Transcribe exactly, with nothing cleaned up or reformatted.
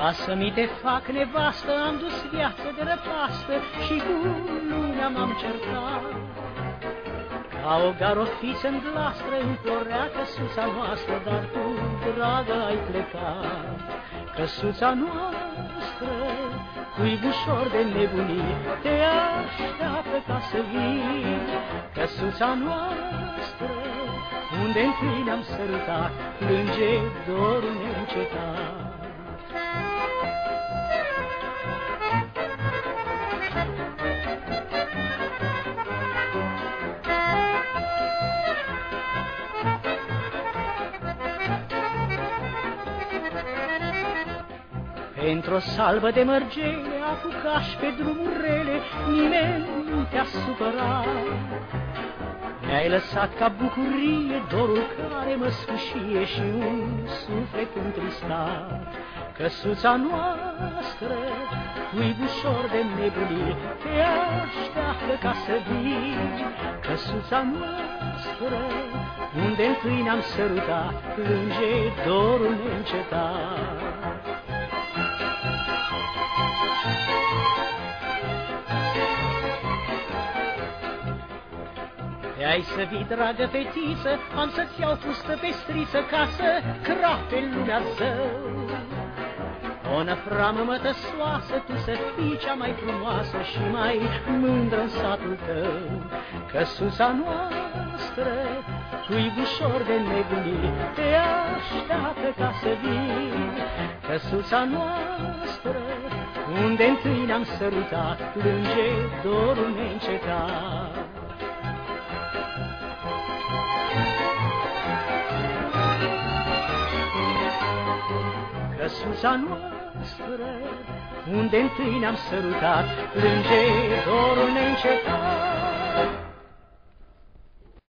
Ca să mi te fac nevastă, am dus viață de răpastă și cu lumea m-am certat. Ca o garofiță în glastră implorea căsuța noastră, dar tu, dragă, ai plecat. Căsuța noastră, cuibușor de nebunii, te așteaptă ca să vii. Căsuța noastră, unde întâi ne-am sărutat, plânge dorul neîncetat. Într-o salvă de mărgele apucași pe drumuri rele, nimeni nu te-a supărat. Mi-ai lăsat ca bucurie dorul care mă sfâșie și un suflet întristat. Căsuța noastră, cuibușor de nebunie, te așteaptă ca să vii. Căsuța noastră, unde întâi ne-am sărutat, plânge dorul neîncetat. Ai să vii, dragă fetiță, am să-ți iau fustă pe striță, ca să crape lumea zău. O năframă mătăsoasă, tu să fii cea mai frumoasă și mai mândră în satul tău. Căsuța noastră, cuibușor de nebunii, te așteaptă ca să vii. Căsuța noastră, unde întâi ne-am sărutat, plânge dorul neîncetat. Căsuța noastră, unde întâi ne-am sărutat, plânge dorul neîncetat.